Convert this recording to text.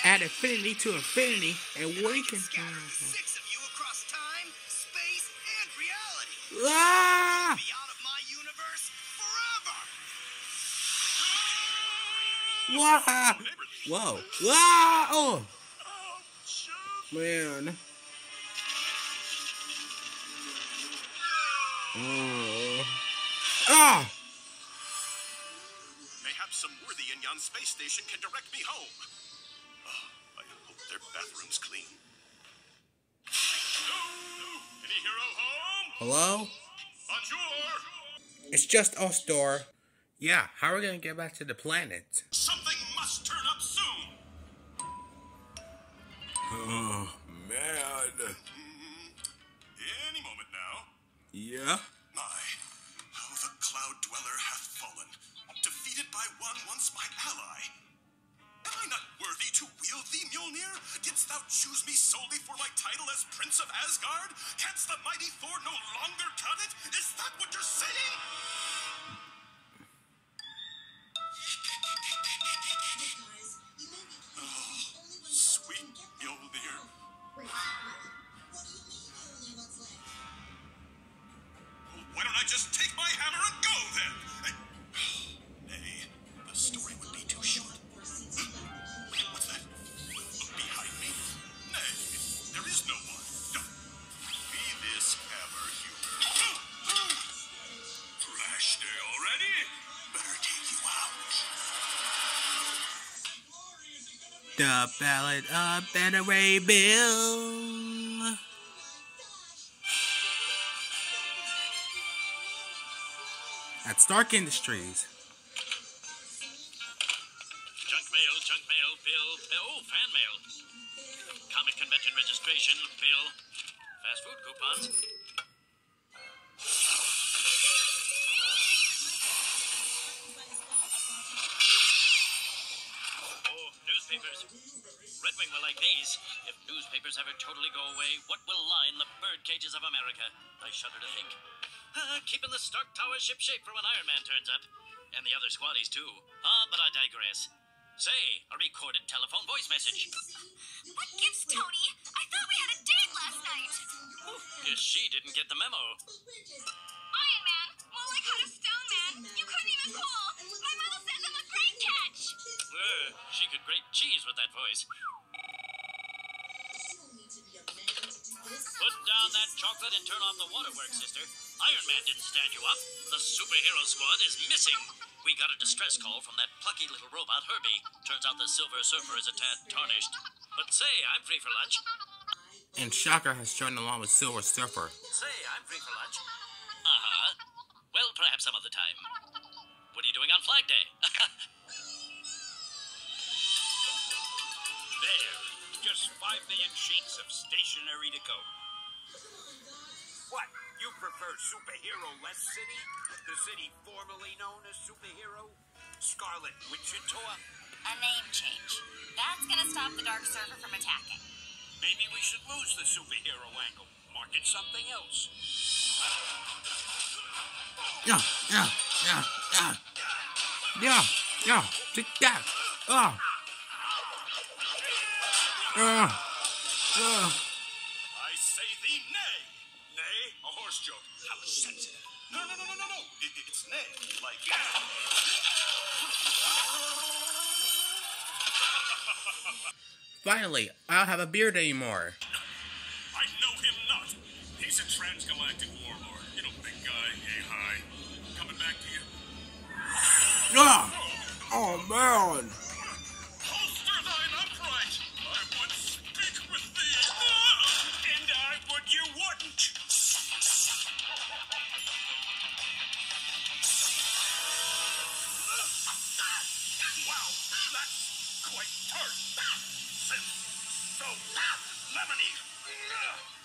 Add affinity to infinity, and we can. Six of you across time, space, and reality. Ah! Be out of my universe forever. Wow! Whoa! Wow! Oh! Man. Ah! Perhaps some worthy in yon space station can direct me home. Oh, I hope their bathroom's clean. Any hero home? Hello? Bonjour. It's just us, Thor. Yeah, how are we gonna get back to the planet? Something must turn up soon. Oh, man. Any moment now. Yeah? My, how the Cloud Dweller hath fallen, defeated by one once my ally. Am I not worthy to wield thee, Mjolnir? Didst thou choose me solely for my title as Prince of Asgard? Canst the mighty Thor no longer cut it? Is that what you're saying? Oh, sweet Mjolnir. Why don't I just take my hammer and go then? Nay, the story would be too short. What's that? Behind me? Nay, there is no one. Be this hammer humor. Flash day already? Better take you out. The Ballad of Better Ray Bill. At Stark Industries. Junk mail, Bill. Oh, fan mail. Comic convention registration, Bill. Fast food coupons. Oh, newspapers. Red Wing will like these. If newspapers ever totally go away, what will line the bird cages of America? I shudder to think. Keeping the Stark Tower shipshape for when Iron Man turns up. And the other Squaddies, too. But I digress. Say, a recorded telephone voice message. What gives, Tony? I thought we had a date last night. Guess she didn't get the memo. Iron Man, more like how to Stone Man. You couldn't even call. My mother says I'm a great catch. She could grate cheese with that voice. Put down that chocolate and turn off the waterworks, sister. Iron Man didn't stand you up. The superhero squad is missing. We got a distress call from that plucky little robot, Herbie. Turns out the Silver Surfer is a tad tarnished. But say, I'm free for lunch. And Shocker has joined along with Silver Surfer. Say, I'm free for lunch. Uh-huh. Well, perhaps some other time. What are you doing on Flag Day? There. Just 5 million sheets of stationery to go. What? You prefer superhero-less city? The city formerly known as Superhero? Scarlet Wichita? A name change. That's gonna stop the Dark Surfer from attacking. Maybe we should lose the superhero angle. Market something else. Yeah. Take that. I say thee nay. Nay? A horse joke. How sensitive. No. It's nay. Like... Finally, I don't have a beard anymore. I know him not. He's a transgalactic warlord. You know, big guy, yay high. Coming back to you. Oh, man. Holster thine upright. I would speak with thee. And I would you wouldn't. Wow, that's quite tart. So lemony.